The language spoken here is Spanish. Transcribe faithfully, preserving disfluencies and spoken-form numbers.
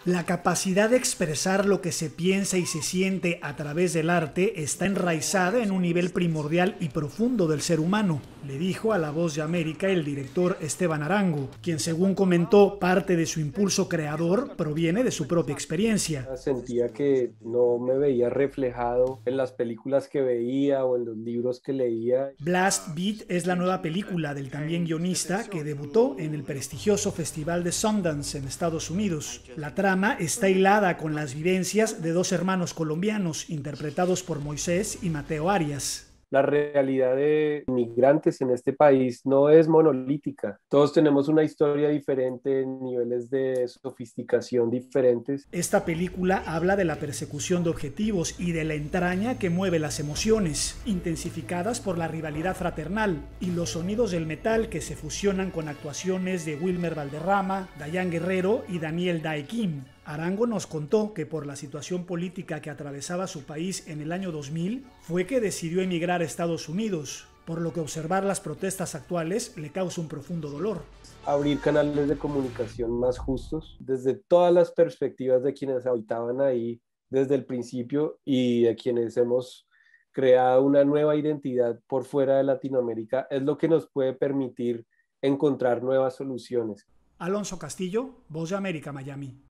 La capacidad de expresar lo que se piensa y se siente a través del arte está enraizada en un nivel primordial y profundo del ser humano, le dijo a La Voz de América el director Esteban Arango, quien, según comentó, parte de su impulso creador proviene de su propia experiencia. Sentía que no me veía reflejado en las películas que veía o en los libros que leía. Blast Beat es la nueva película del también guionista que debutó en el prestigioso Festival de Sundance en Estados Unidos. La trama está hilada con las vivencias de dos hermanos colombianos interpretados por Moisés y Mateo Arias. La realidad de inmigrantes en este país no es monolítica. Todos tenemos una historia diferente, niveles de sofisticación diferentes. Esta película habla de la persecución de objetivos y de la entraña que mueve las emociones, intensificadas por la rivalidad fraternal y los sonidos del metal que se fusionan con actuaciones de Wilmer Valderrama, Dayan Guerrero y Daniel Dae Kim. Arango nos contó que por la situación política que atravesaba su país en el año dos mil, fue que decidió emigrar a Estados Unidos, por lo que observar las protestas actuales le causa un profundo dolor. Abrir canales de comunicación más justos desde todas las perspectivas de quienes habitaban ahí desde el principio y de quienes hemos creado una nueva identidad por fuera de Latinoamérica es lo que nos puede permitir encontrar nuevas soluciones. Alonso Castillo, Voz de América, Miami.